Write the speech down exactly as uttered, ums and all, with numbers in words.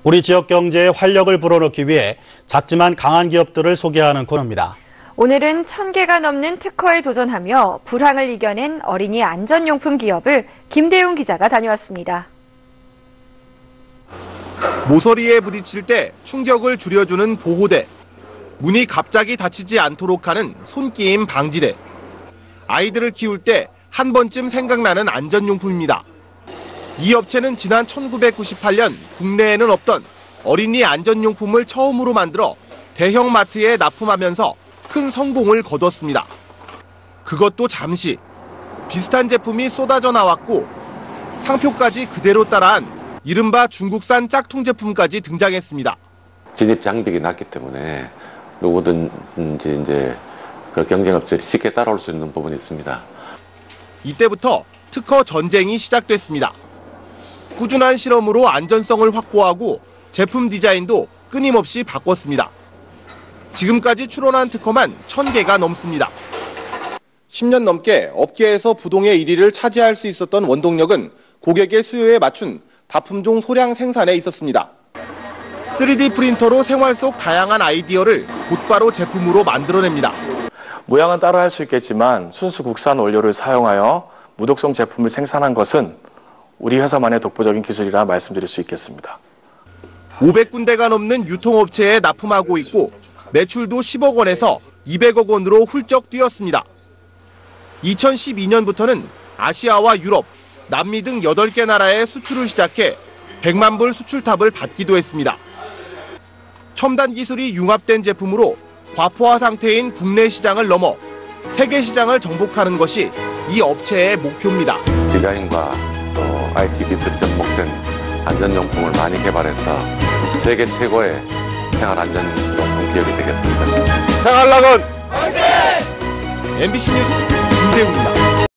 우리 지역 경제에 활력을 불어넣기 위해 작지만 강한 기업들을 소개하는 코너입니다. 오늘은 천 개가 넘는 특허에 도전하며 불황을 이겨낸 어린이 안전용품 기업을 김대웅 기자가 다녀왔습니다. 모서리에 부딪힐 때 충격을 줄여주는 보호대, 문이 갑자기 닫히지 않도록 하는 손끼임 방지대, 아이들을 키울 때 한 번쯤 생각나는 안전용품입니다. 이 업체는 지난 천구백구십팔 년 국내에는 없던 어린이 안전용품을 처음으로 만들어 대형 마트에 납품하면서 큰 성공을 거뒀습니다. 그것도 잠시. 비슷한 제품이 쏟아져 나왔고 상표까지 그대로 따라한 이른바 중국산 짝퉁 제품까지 등장했습니다. 진입 장벽이 낮기 때문에 누구든지 이제 그 경쟁업체들이 쉽게 따라올 수 있는 부분이 있습니다. 이때부터 특허 전쟁이 시작됐습니다. 꾸준한 실험으로 안전성을 확보하고 제품 디자인도 끊임없이 바꿨습니다. 지금까지 출원한 특허만 천 개가 넘습니다. 십 년 넘게 업계에서 부동의 일 위를 차지할 수 있었던 원동력은 고객의 수요에 맞춘 다품종 소량 생산에 있었습니다. 쓰리디 프린터로 생활 속 다양한 아이디어를 곧바로 제품으로 만들어냅니다. 모양은 따라 할 수 있겠지만 순수 국산 원료를 사용하여 무독성 제품을 생산한 것은 우리 회사만의 독보적인 기술이라 말씀드릴 수 있겠습니다. 오백 군데가 넘는 유통업체에 납품하고 있고 매출도 십억 원에서 이백억 원으로 훌쩍 뛰었습니다. 이천십이 년부터는 아시아와 유럽, 남미 등 여덟 개 나라에 수출을 시작해 백만 불 수출탑을 받기도 했습니다. 첨단 기술이 융합된 제품으로 과포화 상태인 국내 시장을 넘어 세계 시장을 정복하는 것이 이 업체의 목표입니다. 디자인과 또 아이티 기술이 접목된 안전용품을 많이 개발해서 세계 최고의 생활안전용품 기업이 되겠습니다. 생활락은 화이팅! 엠비씨 뉴스 김대웅입니다.